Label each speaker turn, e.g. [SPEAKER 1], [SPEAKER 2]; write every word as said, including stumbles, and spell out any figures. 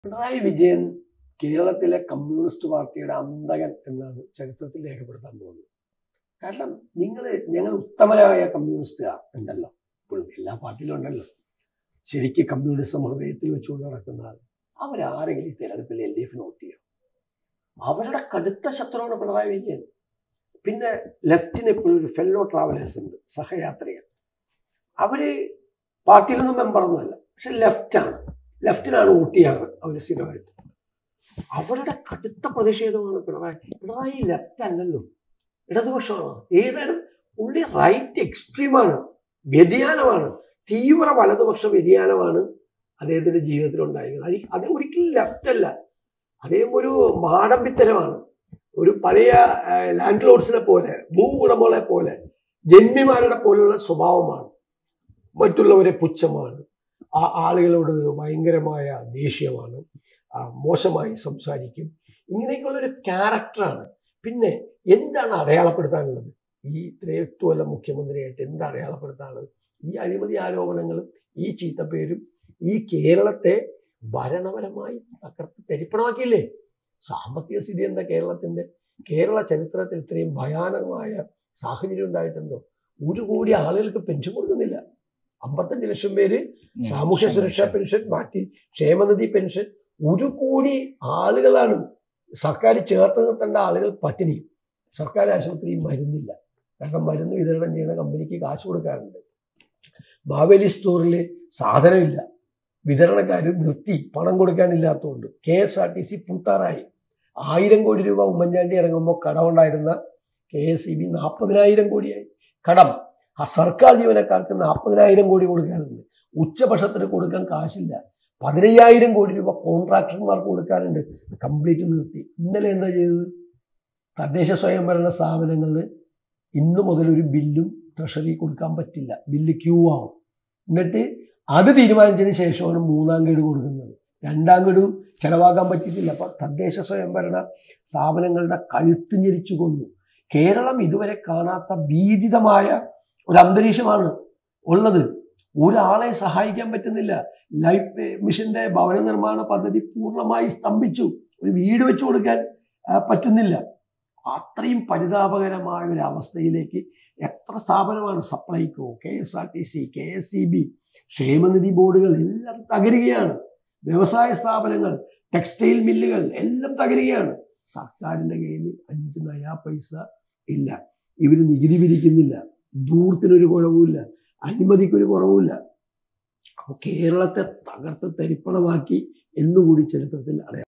[SPEAKER 1] പിണറായി വിജയൻ കേരളത്തിലെ കമ്മ്യൂണിസ്റ്റ് പാർട്ടിയുടെ അന്തകൻ എന്നാണ് ചരിത്രത്തിൽ രേഖപ്പെടുത്താൻ പോകുന്നത്. കാരണം നിങ്ങൾ ഞങ്ങൾ ഉത്തമരായ കമ്മ്യൂണിസ്റ്റുകാർ ഉണ്ടല്ലോ, ഇപ്പോഴും എല്ലാ പാർട്ടിയിലും ഉണ്ടല്ലോ. ശരിക്കും കമ്മ്യൂണിസം ഹൃദയത്തിൽ വെച്ചുകൊണ്ട് നടക്കുന്ന ആൾ അവരാരെങ്കിലും ഈ തെരഞ്ഞെടുപ്പിൽ എൽ ഡി എഫിന് വോട്ട് ചെയ്യും. അവരുടെ കടുത്ത ശത്രുവാണ് പിണറായി വിജയൻ. പിന്നെ ലെഫ്റ്റിന് എപ്പോഴും ഒരു ഫെല്ലോ ട്രാവലേഴ്സ് ഉണ്ട്, സഹയാത്രികർ. അവര് പാർട്ടിയിലൊന്നും മെമ്പറൊന്നുമല്ല, പക്ഷെ ലെഫ്റ്റാണ് ലെഫ്റ്റിനാണ് വോട്ട് ചെയ്യാറ് അവർ സ്ഥിരമായിട്ട്. അവരുടെ കടുത്ത പ്രതിഷേധമാണ് പിണറായി. പിണറായി ലെഫ്റ്റ് അല്ലല്ലോ, ഇടതുപക്ഷമാണ്. ഏതാണ് പുള്ളി? റൈറ്റ് എക്സ്ട്രീമാണ്, വ്യതിയാനമാണ്, തീവ്ര വലതുപക്ഷ വ്യതിയാനമാണ് അദ്ദേഹത്തിന്റെ ജീവിതത്തിൽ ഉണ്ടായിരുന്നത്. അത് ഒരിക്കലും ലെഫ്റ്റ് അല്ല. അദ്ദേഹം ഒരു മാടമ്പിത്തരമാണ്. ഒരു പഴയ ലാൻഡ് ലോഡ്സിനെ പോലെ, ഭൂ ഉടമകളെ പോലെ, ജന്മിമാരുടെ പോലുള്ള സ്വഭാവമാണ്. മറ്റുള്ളവരെ പുച്ഛമാണ്, ആ ആളുകളോട് ഭയങ്കരമായ ദേഷ്യമാണ്, മോശമായി സംസാരിക്കും. ഇങ്ങനെയൊക്കെയുള്ളൊരു ക്യാരക്ടറാണ്. പിന്നെ എന്താണ് അടയാളപ്പെടുത്താനുള്ളത്? ഈ ഇത്രയൊക്കെ വല്ല മുഖ്യമന്ത്രിയായിട്ട് എന്ത് അടയാളപ്പെടുത്താനുള്ളത്? ഈ അഴിമതി ആരോപണങ്ങളും ഈ ചീത്തപ്പേരും ഈ കേരളത്തെ ഭരണപരമായി തകർത്ത് തരിപ്പണമാക്കിയില്ലേ? സാമ്പത്തിക സ്ഥിതി എന്താ കേരളത്തിന്റെ? കേരള ചരിത്രത്തിൽ ഇത്രയും ഭയാനകമായ സാഹചര്യം ഉണ്ടായിട്ടുണ്ടോ? ഒരു കോടി ആളുകൾക്ക് പെൻഷൻ കൊടുക്കുന്നില്ല. അമ്പത്തഞ്ച് ലക്ഷം പേര് സാമൂഹ്യ സുരക്ഷാ പെൻഷൻ മാറ്റി, ക്ഷേമനിധി പെൻഷൻ. ഒരു കോടി ആളുകളാണ് സർക്കാർ ചേർത്ത് നിർത്തേണ്ട ആളുകൾ പട്ടിണി. സർക്കാർ ആശുപത്രിയിൽ മരുന്നില്ല, കാരണം മരുന്ന് വിതരണം ചെയ്യുന്ന കമ്പനിക്ക് കാശ് കൊടുക്കാറുണ്ട്. മാവേലി സ്റ്റോറിൽ സാധനമില്ല, വിതരണക്കാർ നിർത്തി, പണം കൊടുക്കാനില്ലാത്തതുകൊണ്ട്. K S R T C പൂട്ടാറായി. ആയിരം കോടി രൂപ ഉമ്മൻചാണ്ടി ഇറങ്ങുമ്പോൾ കടമുണ്ടായിരുന്ന കെ എസ് ഇ ബി നാൽപ്പതിനായിരം കോടിയായി കടം. ആ സർക്കാർ ജീവനക്കാർക്ക് നാൽപ്പതിനായിരം കോടി കൊടുക്കാനുണ്ട്. ഉച്ചഭക്ഷണത്തിന് കൊടുക്കാൻ കാശില്ല. പതിനയ്യായിരം കോടി രൂപ കോൺട്രാക്ടർമാർക്ക് കൊടുക്കാനുണ്ട്, കംപ്ലീറ്റ് നിർത്തി. ഇന്നലെ എന്താ ചെയ്തത്? തദ്ദേശ സ്വയംഭരണ സ്ഥാപനങ്ങളിൽ ഇന്നു മുതൽ ഒരു ബില്ലും ട്രഷറി കൊടുക്കാൻ പറ്റില്ല, ബില്ല് ക്യൂ ആവും. എന്നിട്ട് അത് തീരുമാനിച്ചതിന് ശേഷമാണ് മൂന്നാം ഗഡു കൊടുക്കുന്നത്. രണ്ടാം ഗഡു ചെലവാക്കാൻ പറ്റിയിട്ടില്ല. അപ്പൊ തദ്ദേശ സ്വയംഭരണ സ്ഥാപനങ്ങളുടെ കഴുത്ത് ഞെരിച്ചു കൊന്നു. കേരളം ഇതുവരെ കാണാത്ത ഭീതിതമായ ഒരു അന്തരീക്ഷമാണ് ഉള്ളത്. ഒരാളെ സഹായിക്കാൻ പറ്റുന്നില്ല. ലൈഫ് മിഷന്റെ ഭവന നിർമ്മാണ പദ്ധതി പൂർണ്ണമായി സ്തംഭിച്ചു. ഒരു വീട് വെച്ചു കൊടുക്കാൻ പറ്റുന്നില്ല. അത്രയും പരിതാപകരമായ ഒരു അവസ്ഥയിലേക്ക് എത്ര സ്ഥാപനമാണ്, Supplyco, K S R T C, K S E B, ക്ഷേമനിധി ബോർഡുകൾ എല്ലാം തകരുകയാണ്. വ്യവസായ സ്ഥാപനങ്ങൾ, ടെക്സ്റ്റൈൽ മില്ലുകൾ എല്ലാം തകരുകയാണ്. സർക്കാരിൻ്റെ കയ്യിൽ അഞ്ച് നയാ പൈസ ഇല്ല. ഇവർ നികുതി പിരിക്കുന്നില്ല, ദൂരത്തിനൊരു കുറവുമില്ല, അഴിമതിക്കൊരു കുറവുമില്ല. അപ്പോൾ കേരളത്തെ തകർത്ത് തരിപ്പണമാക്കി എന്നുകൂടി ചരിത്രത്തിൽ അറിയാം.